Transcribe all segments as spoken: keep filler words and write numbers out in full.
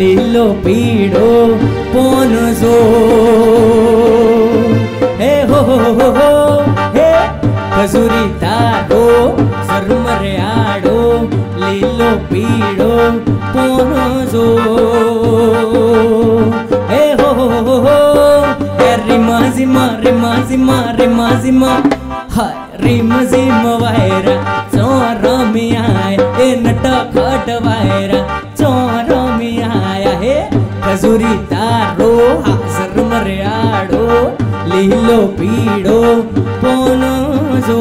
લીલો પીળો પોનઝો હે હો હો હો હો હે ખજૂરી તારો સરમરે આડો લીલો પીળો પોનઝો હે હો હો હો હો હે રીમા ઝીમા રીમા ઝીમા રીમા ઝીમા હાય રીમ ઝીમ વાયરા ચોરમિયા એ નટા ખટવાયરા ચોરમિયા હે ખજૂરી તારો હાજર મર્યાડો લીલો પીળો પોનઝો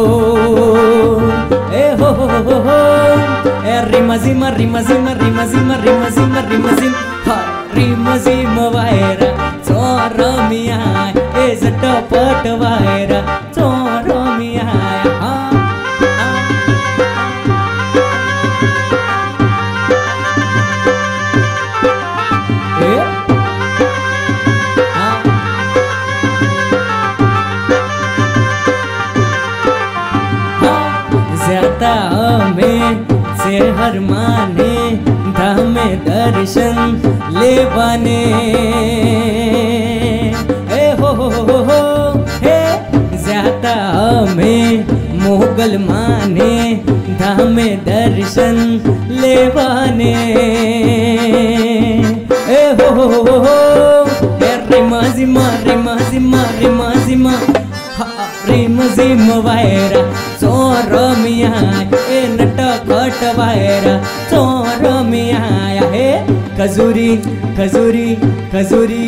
એ હો હો હો એ રીમા ઝીમા રીમા ઝીમા રીમા ઝીમા રીમા ઝીમા રીમા ઝીમ હા રીમ ઝીમ વાયરા ચોરમિયા એ ઝટપટ વાયરા ચોરમિયા હા शहर माने धामे दर्शन लेवाने ए हो हो हो हो हे ज्यादा हमें मोगल माने धामे दर्शन लेवाने ए हो हो हो हो हे रिमा ज़िमा रिमा ज़िमा रिमा ज़िमा रिम ज़िम वायरा चोरमिया ए नटा खटवायरा चोरमिया हे खजूरी खजूरी खजूरी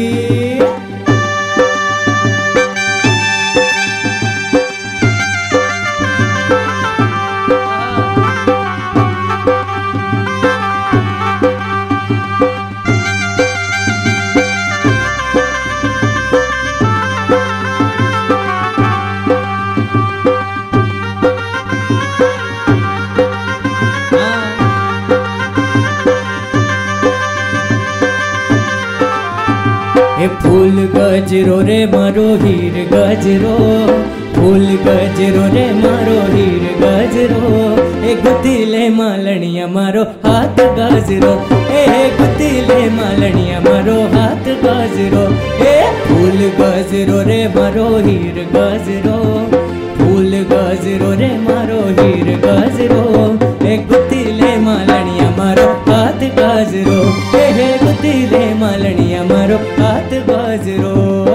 ए फूल गजरो रे मारो हीर गजरो फूल गजरो रे मारो हीर गजरो ए गुतीले मालणिया मारो हाथ गजरो ए गुतीले मालणिया मारो हाथ गजरो ए फूल गजरो रे मारो हीर गजरो फूल गजरो रे मारो हीर गजरो ए गुतीले मालणिया मारो हाथ गजरो ए गुतीले मालणिया मारो हाथ गजरो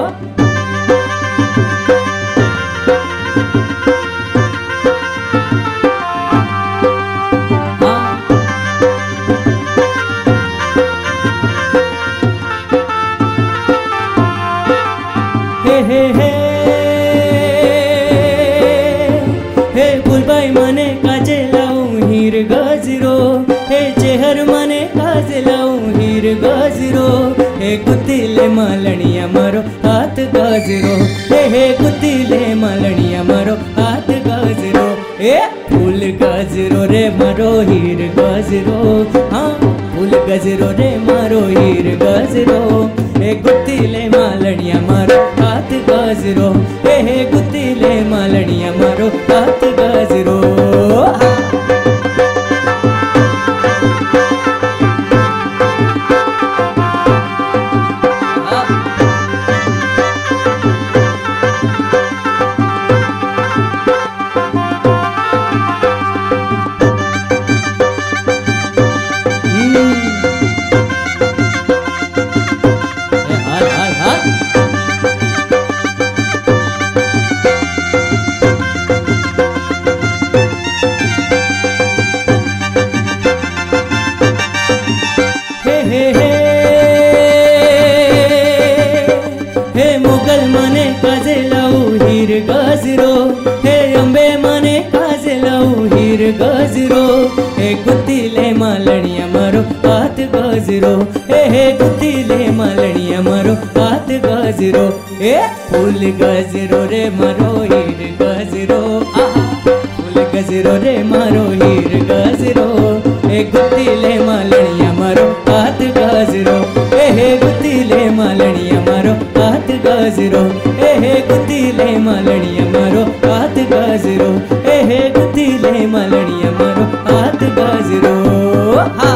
हे हे हे हे फूलबाई मने काजे लाऊं हीर गजरो हे चेहर मने काजे लाऊं हीर गजरो हे गुतीले मालणिया मारो हाथ गजरो हे हे गुतीले मालणिया मारो हाथ गजरो ए फूल गजरो रे मारो हीर गजरो हाँ फूल गजरो रे मारो हीर गजरो ए गुतीले मालणिया मारो हाथ गजरो हे हे गुतीले मालणिया मारो हाथ गजरो गजरो हे अंबे मने काजे लाऊं हीर गजरो हे गुतीले मालणिया मारो हाथ गजरो हे हे गुतीले मालणिया मारो हाथ गजरो ए फूल गजरो रे मारो हीर गजरो फूल गजरो रे मारो हीर गजरो हे गुतीले मालणिया मारो हाथ गजरो हे हे गुतीले मालणिया मारो हाथ गजरो हे हे गुतीले मालणिया मारो हाथ गजरो हे हे गुतीले मालणिया मारो हाथ गजरो हा